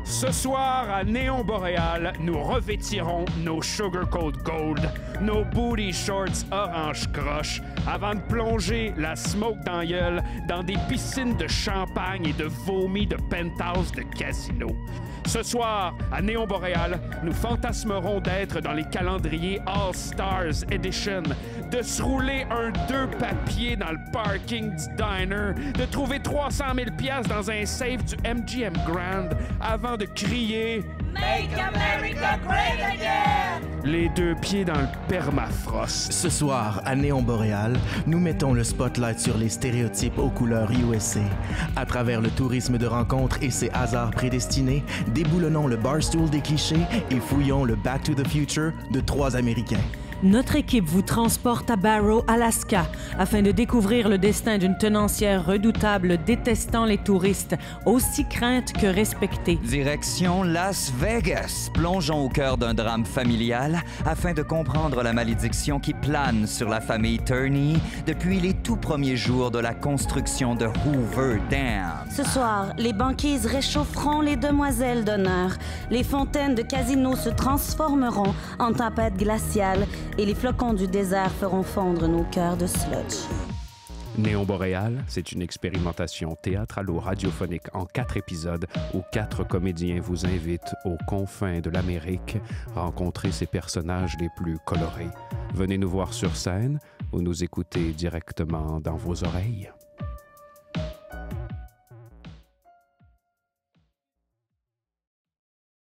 Ce soir, à Néon Boréal, nous revêtirons nos Sugar Coat Gold, nos booty shorts orange croche, avant de plonger la smoke dans la gueule dans des piscines de champagne et de vomi de penthouse de casino. Ce soir, à Néon Boréal, nous fantasmerons d'être dans les calendriers All Stars Edition, de se rouler un 2 papiers dans le parking du diner, de trouver 300 000 $ dans un safe du MGM Grand avant de crier « Make America Great Again !» les 2 pieds dans le permafrost. Ce soir, à Néon Boréal, nous mettons le spotlight sur les stéréotypes aux couleurs USA. À travers le tourisme de rencontre et ses hasards prédestinés, déboulonnons le barstool des clichés et fouillons le Back to the Future de 3 Américains. Notre équipe vous transporte à Barrow, Alaska, afin de découvrir le destin d'une tenancière redoutable détestant les touristes, aussi crainte que respectée. Direction Las Vegas. Plongeons au cœur d'un drame familial afin de comprendre la malédiction qui plane sur la famille Turney depuis les tout premiers jours de la construction de Hoover Dam. Ce soir, les banquises réchaufferont les demoiselles d'honneur. Les fontaines de casino se transformeront en tempêtes glaciales et les flocons du désert feront fondre nos cœurs de sludge. Néon Boréal, c'est une expérimentation théâtralo-radiophonique en 4 épisodes où 4 comédiens vous invitent aux confins de l'Amérique rencontrer ses personnages les plus colorés. Venez nous voir sur scène ou nous écouter directement dans vos oreilles.